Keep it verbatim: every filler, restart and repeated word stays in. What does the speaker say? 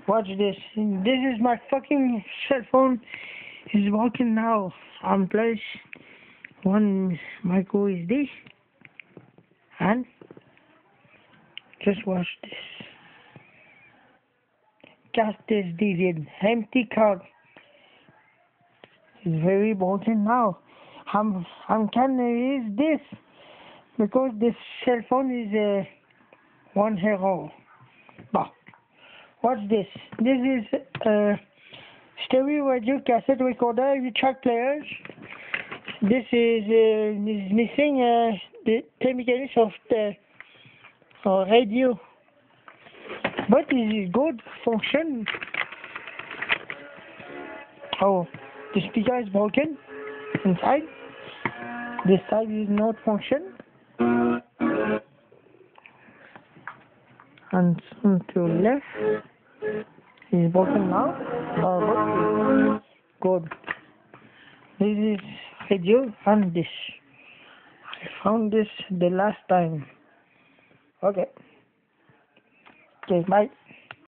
Watch this. This is my fucking cell phone. Is working now. On place one micro S D. And just watch this. Cast S D read. Empty card. It's very important now. I'm I'm can use this because this cell phone is a uh, one hero. Bah. What's this? This is a stereo radio cassette recorder with track players. This is, uh, is missing uh, the chemicals of the uh, radio, but it is good function. Oh, the speaker is broken inside. This side is not function. And to left is broken now. Uh, but good. This is radio and this. I found this the last time. Okay. Okay, bye.